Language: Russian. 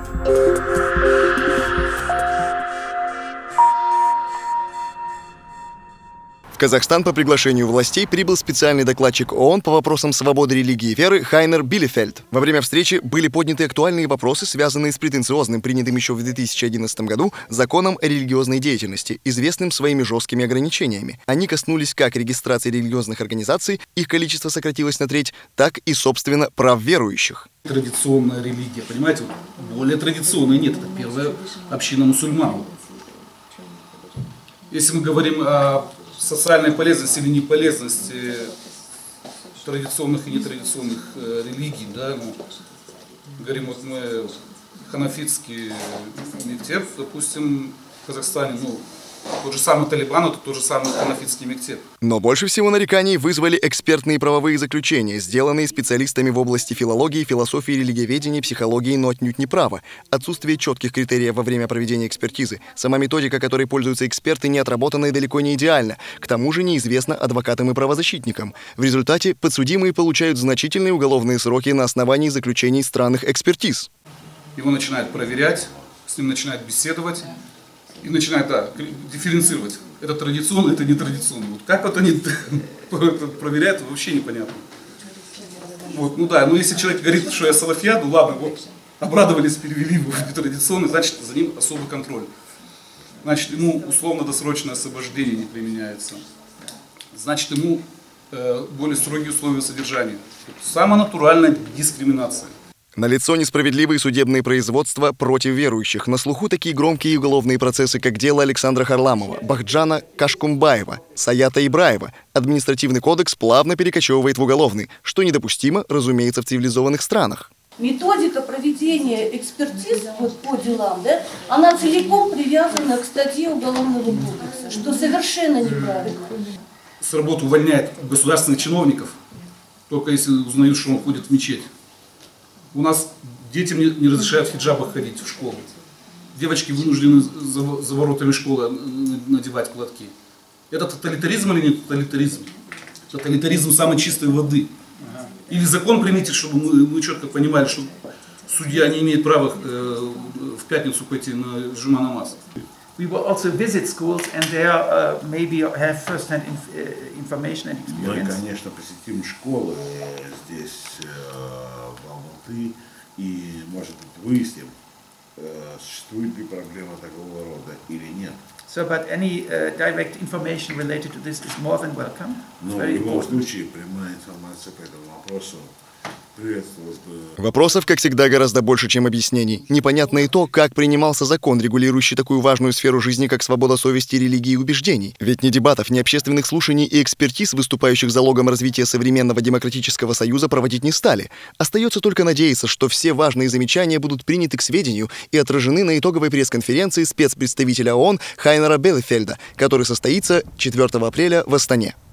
В Казахстан по приглашению властей прибыл специальный докладчик ООН по вопросам свободы религии и веры Хайнер Билефельд. Во время встречи были подняты актуальные вопросы, связанные с претенциозным, принятым еще в 2011 году, законом о религиозной деятельности, известным своими жесткими ограничениями. Они коснулись как регистрации религиозных организаций, их количество сократилось на треть, так и, собственно, прав верующих. Традиционная религия, понимаете, более традиционной нет, это первая община мусульман. Если мы говорим о социальной полезности или неполезности традиционных и нетрадиционных религий, да, говорим, вот мы ханафитский мектеп, допустим, в Казахстане, тот же самый Талибан, это тот же самый ханафитский мектеп. Но больше всего нареканий вызвали экспертные правовые заключения, сделанные специалистами в области филологии, философии, религиоведения, психологии, но отнюдь не права. Отсутствие четких критериев во время проведения экспертизы. Сама методика, которой пользуются эксперты, не отработана и далеко не идеальна. К тому же неизвестна адвокатам и правозащитникам. В результате подсудимые получают значительные уголовные сроки на основании заключений странных экспертиз. Его начинают проверять, с ним начинают беседовать. И начинают дифференцировать. Это традиционно, это нетрадиционно. Вот как вот они проверяют, вообще непонятно. Вот, но если человек говорит, что я салафия, ладно, вот, обрадовались, перевели его в нетрадиционный, значит, за ним особый контроль. Значит, ему условно-досрочное освобождение не применяется. Значит, ему более строгие условия содержания. Самая натуральная дискриминация. Налицо несправедливые судебные производства против верующих. На слуху такие громкие уголовные процессы, как дело Александра Харламова, Бахджана Кашкумбаева, Саята Ибраева. Административный кодекс плавно перекочевывает в уголовный, что недопустимо, разумеется, в цивилизованных странах. Методика проведения экспертиз по делам, она целиком привязана к статье Уголовного кодекса, что совершенно неправильно. С работы увольняют государственных чиновников, только если узнают, что он ходит в мечеть. У нас детям не разрешают в хиджабах ходить в школу. Девочки вынуждены за воротами школы надевать платки. Это тоталитаризм или не тоталитаризм? Тоталитаризм самой чистой воды. Или закон примите, чтобы мы четко понимали, что судья не имеет права в пятницу пойти на джума намаз. We will also visit schools and there maybe have first-hand information and experience. Мы, конечно, посетим школы здесь в Алматы и, может быть, выясним, существует ли проблема такого рода или нет. So, but any direct information related to this is more than welcome. Но в любом случае прямая информация по этому вопросу приветствовалась бы. Вопросов, как всегда, гораздо больше, чем объяснений. Непонятно и то, как принимался закон, регулирующий такую важную сферу жизни, как свобода совести, религии и убеждений. Ведь ни дебатов, ни общественных слушаний и экспертиз, выступающих залогом развития современного демократического союза, проводить не стали. Остается только надеяться, что все важные замечания будут приняты к сведению и отражены на итоговой пресс-конференции спецпредставителя ООН Хайнера Билефельда, который состоится 4 апреля в Астане.